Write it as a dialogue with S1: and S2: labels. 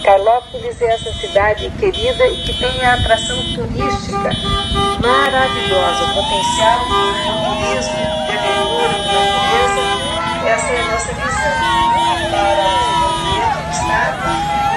S1: Carlópolis é essa cidade querida e que tem a atração turística maravilhosa, o potencial do turismo, de aventura, de natureza. Essa é a nossa visão para o desenvolvimento do Estado